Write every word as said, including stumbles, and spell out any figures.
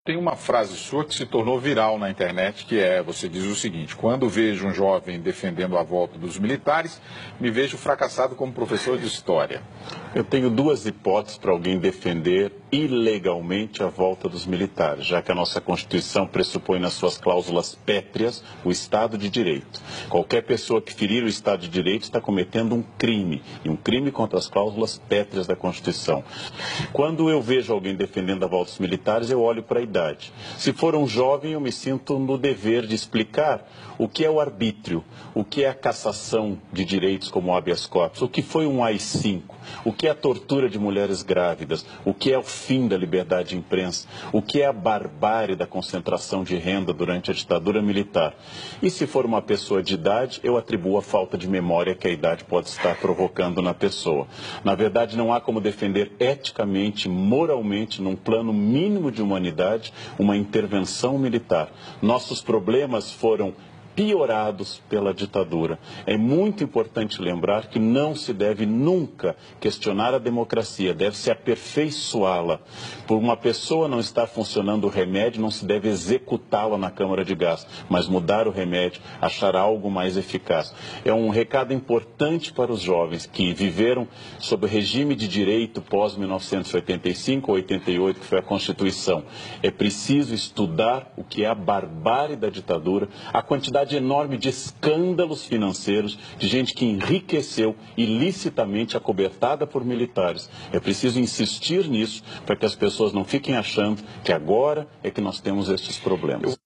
Tem uma frase sua que se tornou viral na internet, que é, você diz o seguinte: quando vejo um jovem defendendo a volta dos militares, me vejo fracassado como professor de história. Eu tenho duas hipóteses para alguém defender ilegalmente a volta dos militares, já que a nossa Constituição pressupõe nas suas cláusulas pétreas o Estado de Direito. Qualquer pessoa que ferir o Estado de Direito está cometendo um crime, e um crime contra as cláusulas pétreas da Constituição. Quando eu vejo alguém defendendo a volta dos militares, eu olho para a idade. Se for um jovem, eu me sinto no dever de explicar o que é o arbítrio, o que é a cassação de direitos como o habeas corpus, o que foi um A I cinco, o que é a tortura de mulheres grávidas, o que é o fim da liberdade de imprensa, o que é a barbárie da concentração de renda durante a ditadura militar. E se for uma pessoa de idade, eu atribuo a falta de memória que a idade pode estar provocando na pessoa. Na verdade, não há como defender eticamente, moralmente, num plano mínimo de humanidade, uma intervenção militar. Nossos problemas foram piorados pela ditadura. É muito importante lembrar que não se deve nunca questionar a democracia, deve-se aperfeiçoá-la. Por uma pessoa não estar funcionando o remédio, não se deve executá-la na câmara de gás, mas mudar o remédio, achar algo mais eficaz. É um recado importante para os jovens que viveram sob o regime de direito pós mil novecentos e oitenta e cinco ou oitenta e oito, que foi a Constituição. É preciso estudar o que é a barbárie da ditadura, a quantidade enorme de escândalos financeiros, de gente que enriqueceu ilicitamente acobertada por militares. É preciso insistir nisso para que as pessoas não fiquem achando que agora é que nós temos esses problemas.